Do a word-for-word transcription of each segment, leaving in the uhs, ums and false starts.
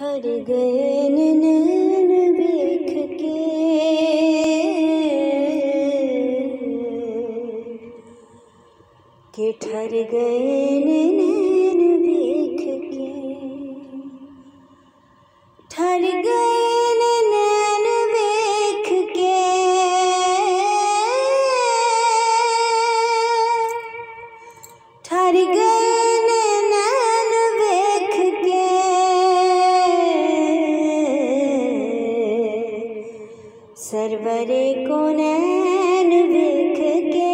ठर गए नैन देख के, के ठर गए नैन देख के, ठर गए नैन देख के, ठर गए नैन देख के, सरवरे को नैन देख के,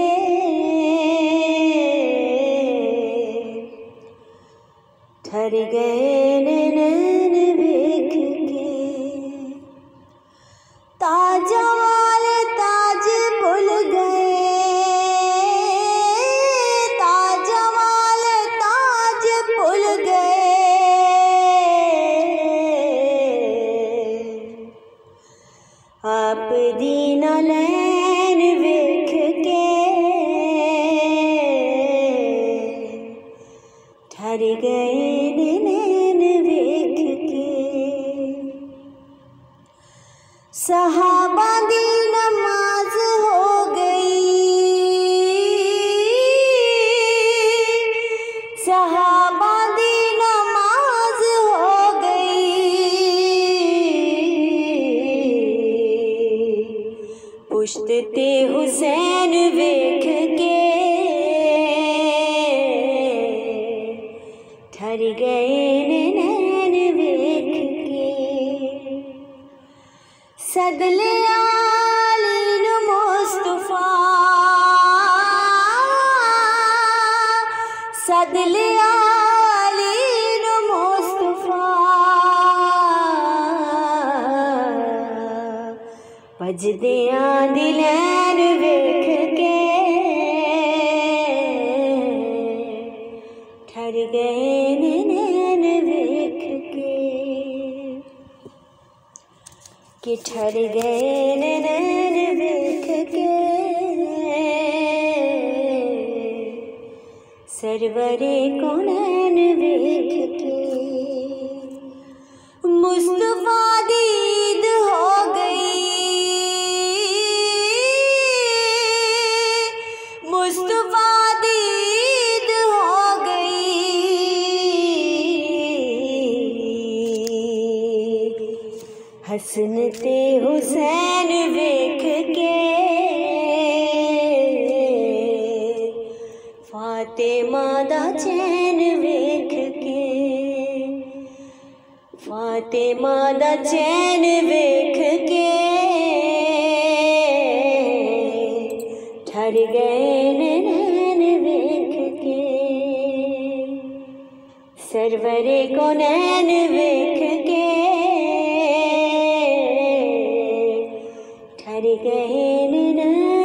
ठर गए नैन देख के। ताज वाले ताज भूल गए, ताज वाले ताज भूल गए, आप दीन नैन देख के, ठर गए नैन देख के। सहाबा दी नमाज हो गई, सहाबा दी नमाज हो गई, पुश्ते हुसैन देख के, ठर गए नैन देख के। सदले आली नु मुस्तफा, सदले आली नु मुस्तफा, भजदे आंदी नैन देख के, ठर गए नैन देख के, कि ठर गए नैन देख के, सरवरे को नैन देख के। मुस्तफा दी ईद हो गई, मुस्तफा दी ईद हो गई, हसन ते हुसैन देख के, फातिमा दा चैन देख के, फातिमा दा चैन देख के, ठर गए नैन देख के, सरवरे को नैन देख के, ठर गए नैन